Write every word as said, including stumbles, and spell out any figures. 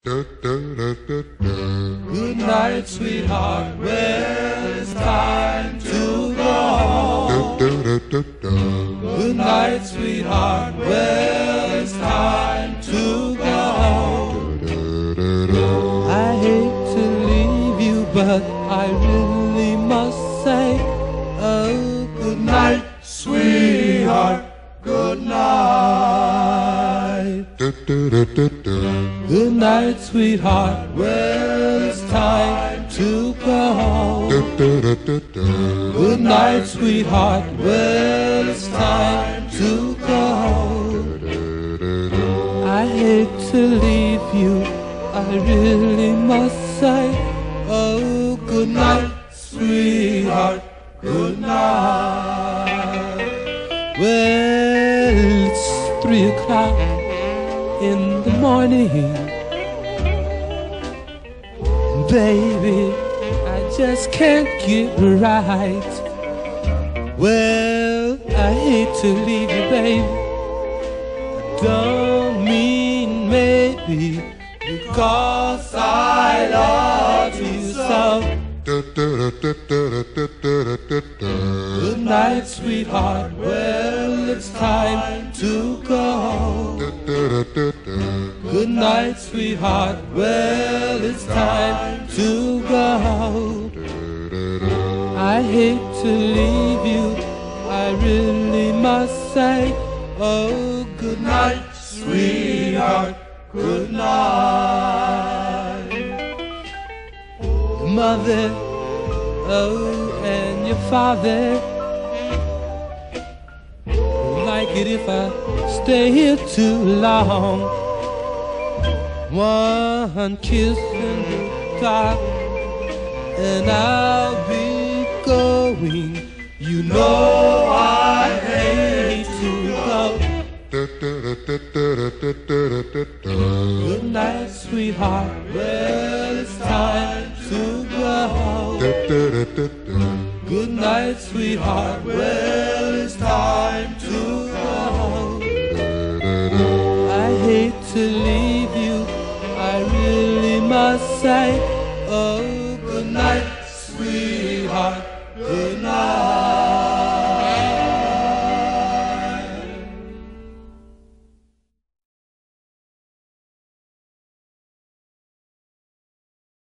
Good night, sweetheart. Well, it's time to go home. Good night, sweetheart. Well, it's time to go home. I hate to leave you, but I really must say, oh, good night, sweetheart. Good night. Good night, sweetheart. Well, it's time to go home. Good night, sweetheart. Well, it's time to go home. I hate to leave you, I really must say, oh, good night, sweetheart. Good night. Well, it's three o'clock in the morning. Baby, I just can't get right. Well, I hate to leave you, baby. I don't mean maybe, because I love you so. Good night, sweetheart. Well, it's time to go. Good night, sweetheart. Well, it's time to go. I hate to leave you, I really must say, oh, good night, sweetheart. Good night. Mother, oh, and your father like it if I stay here too long. One kiss in the dark and I'll be going. You know I hate to go. Good night, sweetheart. Well, it's time to go. Good night, sweetheart. Well, it's time to go. I hate to leave you, I really must say, oh, good night, sweetheart. Good night.